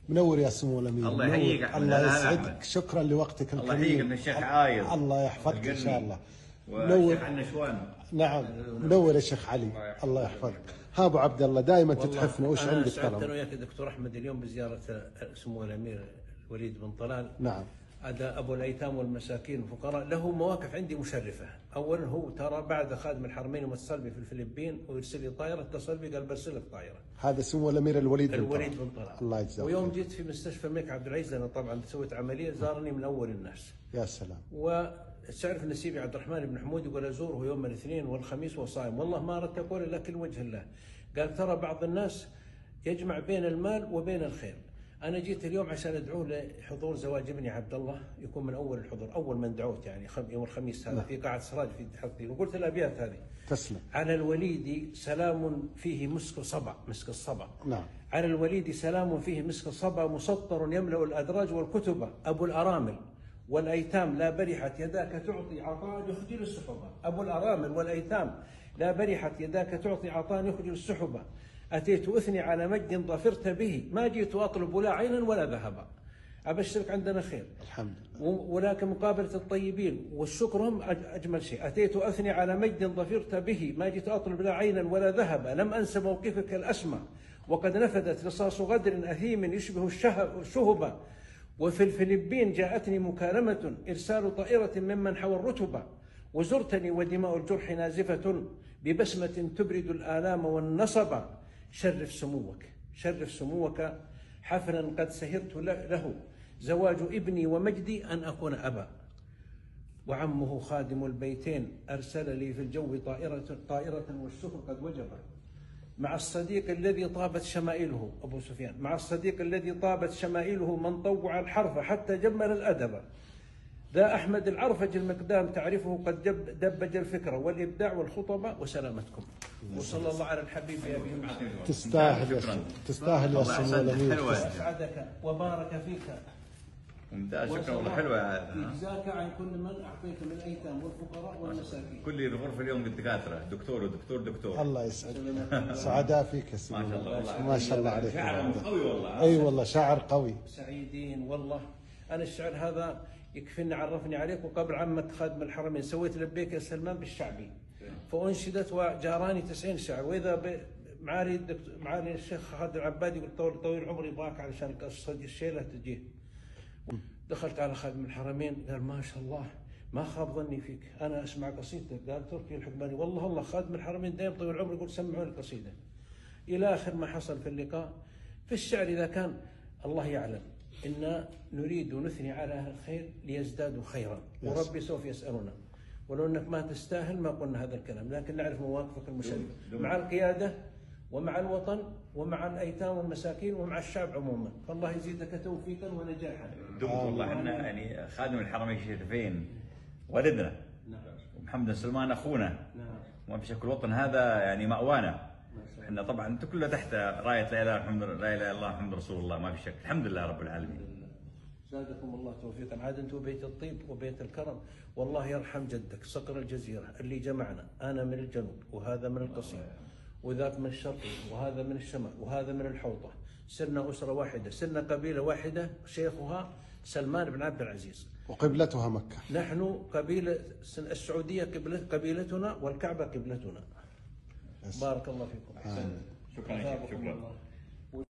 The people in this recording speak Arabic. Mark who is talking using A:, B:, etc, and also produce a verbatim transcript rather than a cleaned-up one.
A: منور يا سمو الامير.
B: الله يحييك احمد.
A: الله يسعدك، شكرا لوقتك الكريم.
B: الله يحييك من الشيخ عايض.
A: الله يحفظك ان شاء الله.
B: منور عنا شوان.
A: نعم منور يا شيخ علي، الله يحفظك. ها ابو عبد الله دائما تتحفنا، وش عندك طلب؟
C: انا وياك دكتور احمد اليوم بزياره سمو الامير الوليد بن طلال.
A: نعم.
C: هذا ابو الايتام والمساكين والفقراء، له مواقف عندي مشرفه. اولا هو ترى بعد خادم الحرمين ومتصل بي في الفلبين ويرسل لي طائره، اتصل بي قال برسل لك طائره.
A: هذا سمو الامير الوليد بن طلال.
C: الوليد بن طلال
A: الله يجزاه.
C: ويوم جيت في مستشفى الملك عبد العزيز انا طبعا سويت عمليه، زارني من اول الناس.
A: يا سلام.
C: وتعرف نسيبي عبد الرحمن بن حمود يقول ازوره يوم الاثنين والخميس وصائم، والله ما اردت اقول الا كل وجه الله. قال ترى بعض الناس يجمع بين المال وبين الخير. أنا جيت اليوم عشان أدعو لحضور زواج ابني عبد الله، يكون من أول الحضور، أول من دعوت يعني يوم الخميس هذا في قاعة سراج في حلقتي، وقلت الأبيات هذه.
A: تسلم. على
C: الوليد سلام فيه مسك الصبع، مسك الصبع.
A: نعم.
C: على الوليد سلام فيه مسك الصبع، مسطر يملأ الأدراج والكتب، أبو الأرامل والأيتام لا برحت يداك تعطي عطاء يخجل السحبة. أبو الأرامل والأيتام لا برحت يداك تعطي عطاء يخجل السحبة. أتيت أثني على مجد ظفرت به، ما جئت أطلب لا عينا ولا ذهبا. أبشرك عندنا خير
A: الحمد لله.
C: ولكن مقابلة الطيبين والشكر هم أجمل شيء. أتيت أثني على مجد ظفرت به، ما جئت أطلب لا عينا ولا ذهبا. لم أنس موقفك الأسمى وقد نفذت رصاص غدر أثيم يشبه الشهب. وفي الفلبين جاءتني مكالمة إرسال طائرة ممن حوى الرتبة. وزرتني ودماء الجرح نازفة ببسمة تبرد الآلام والنصب. شرف سموك، شرف سموك حفلا قد سهرت له، زواج ابني ومجدي أن أكون أبا. وعمه خادم البيتين أرسل لي في الجو طائرة, طائرة والشكر قد وجب. مع الصديق الذي طابت شمائله، أبو سفيان، مع الصديق الذي طابت شمائله من طوع الحرف حتى جمل الأدب. ذا أحمد العرفج المقدام تعرفه قد جب دبج الفكرة والإبداع والخطبة. وسلامتكم. وصلى الله على الحبيب يا أبي محمد.
A: تستاهل يا سمو، تستاهل يا سمو الأمير.
C: أسعدك وبارك فيك.
B: ممتاز، شكرا والله حلوة.
C: يجزاك عن كل من أعطيت من الأيتام والفقراء والمساكين.
B: كل الغرفة اليوم بالدكاترة، دكتور ودكتور دكتور.
A: الله يسعدك. سعداء فيك يا سمو.
B: ما شاء الله والله.
A: ما شاء الله عليك.
B: شاعر قوي والله.
A: أي والله شاعر قوي.
C: سعيدين والله. أنا الشعر هذا يكفيني عرفني عليك. وقبل عمة خادم الحرمين سويت لبيك يا سلمان بالشعبي، فأنشدت وجاراني تسعين شعر. وإذا معالي معالي الشيخ خالد العبادي يقول طول طويل العمر يبغاك علشان الشيلة تجيه. دخلت على خادم الحرمين قال ما شاء الله ما خاب ظني فيك، أنا أسمع قصيدتك. قال تركي الحكماني والله الله خادم الحرمين دائما طويل العمر يقول سمعوني القصيدة. إلى آخر ما حصل في اللقاء. في الشعر إذا كان الله يعلم إن نريد نثني على أهل الخير ليزدادوا خيرا، وربي سوف يسألنا. ولو أنك ما تستاهل ما قلنا هذا الكلام، لكن نعرف مواقفك المشرفة مع القيادة ومع الوطن ومع الأيتام والمساكين ومع الشعب عموما. فالله يزيدك توفيقا ونجاحا.
B: دمت والله احنا يعني خادم الحرمين الشريفين والدنا.
C: نعم.
B: ومحمد بن سلمان أخونا.
C: نعم.
B: وما في شك الوطن هذا يعني مأوانا. احنا طبعا انت كله تحت رايه لا اله الحمد لا اله الا الله محمد رسول الله، ما في شك. الحمد لله رب العالمين.
C: زادكم الله توفيقا. عاد انتم بيت الطيب وبيت الكرم. والله يرحم جدك صقر الجزيره اللي جمعنا، انا من الجنوب وهذا من القصيم وذاك من الشرقي وهذا من الشمال وهذا من الحوطه. صرنا اسره واحده، صرنا قبيله واحده، شيخها سلمان بن عبد العزيز
A: وقبلتها مكه.
C: نحن قبيله السعوديه قبيلتنا والكعبه قبلتنا. بارك الله فيكم.
B: شكرا شكرا.